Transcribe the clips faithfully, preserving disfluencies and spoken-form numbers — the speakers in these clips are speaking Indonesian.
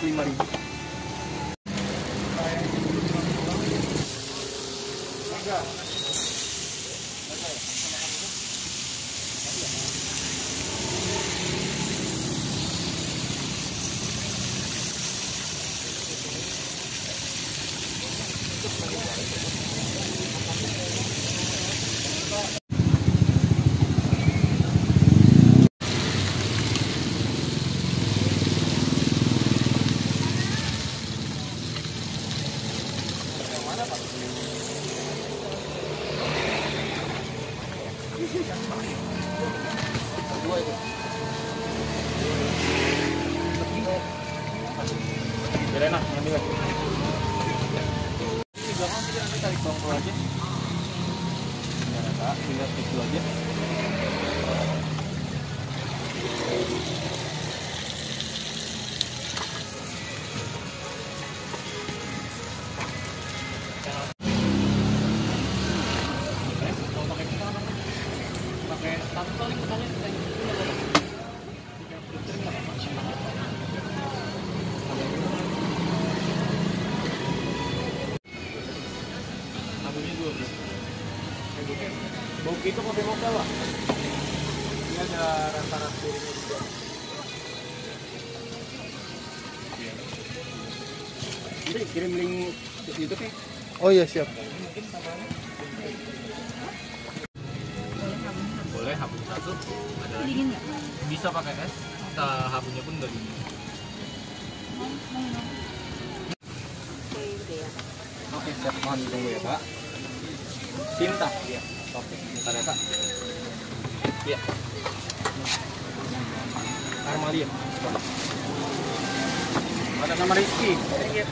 lima ribu. Dua itu. Belena, ambil. Ini belakang kita nanti tarik bangku aja. Enggak ada, tinggal itu aja. Bau itu kopi mocha lah. Ini ada rasa-rasa piringnya juga. Jadi kirim link YouTube nih. Oh iya siap. Boleh habun satu. Ada lagi. Dingin nggak? Bisa pakai es. Kita habunnya pun dari ini. Oke, siap. Mohon ditunggu ya, Pak. Cinta, ya. Oke, bentar ya, Kak. Iya. Armalia. Ada nama Rizky. Iya.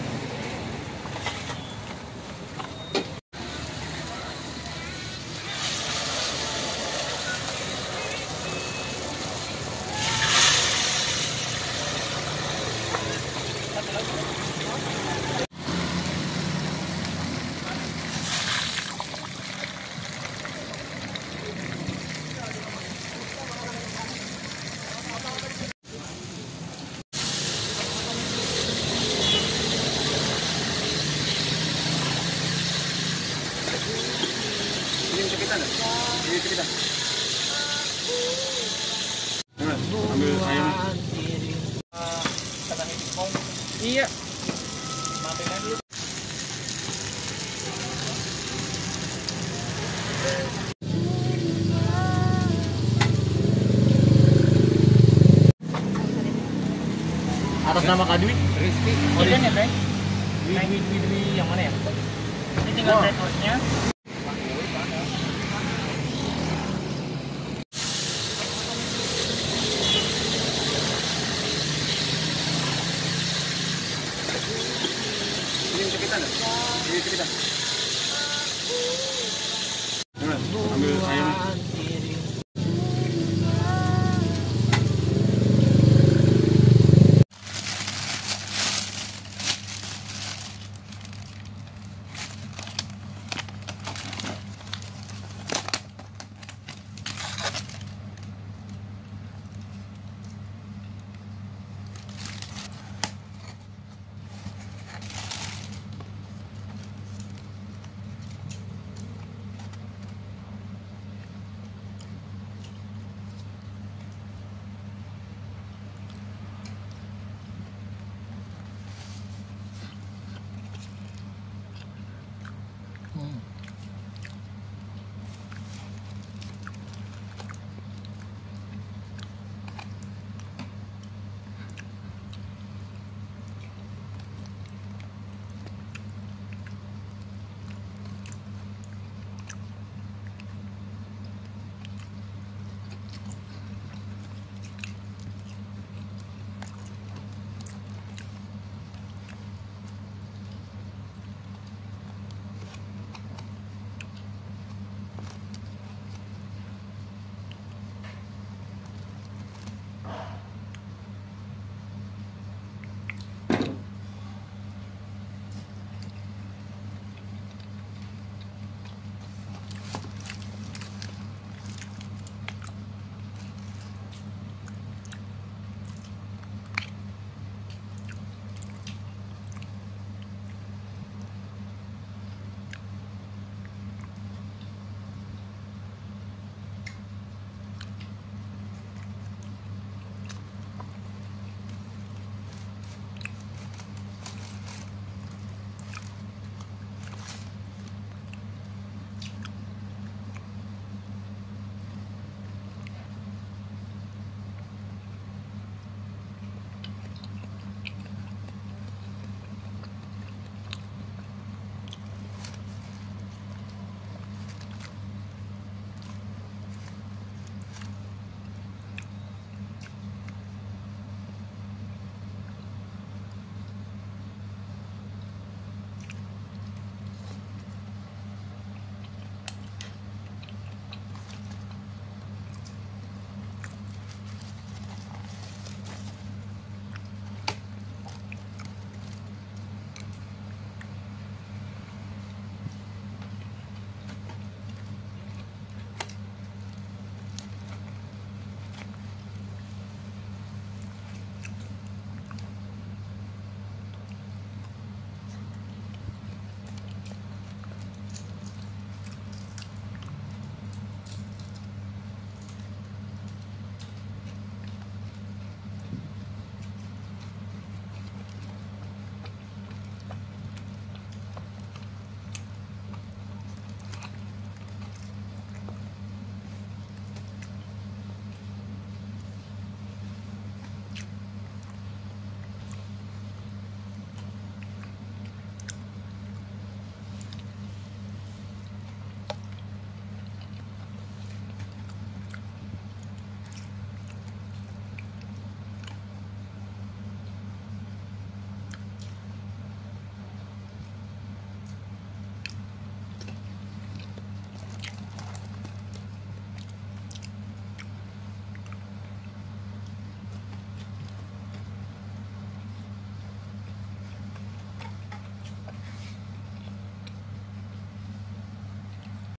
Ini kita. Ambil ayam. Iya. Matiin dulu. Atas nama Kak Dwi? Rizky. Oh, ini ya, Teh? Dwi, Dwi, Dwi yang mana ya? Ini tinggal oh. Request-nya. Ini cerita, ini cerita.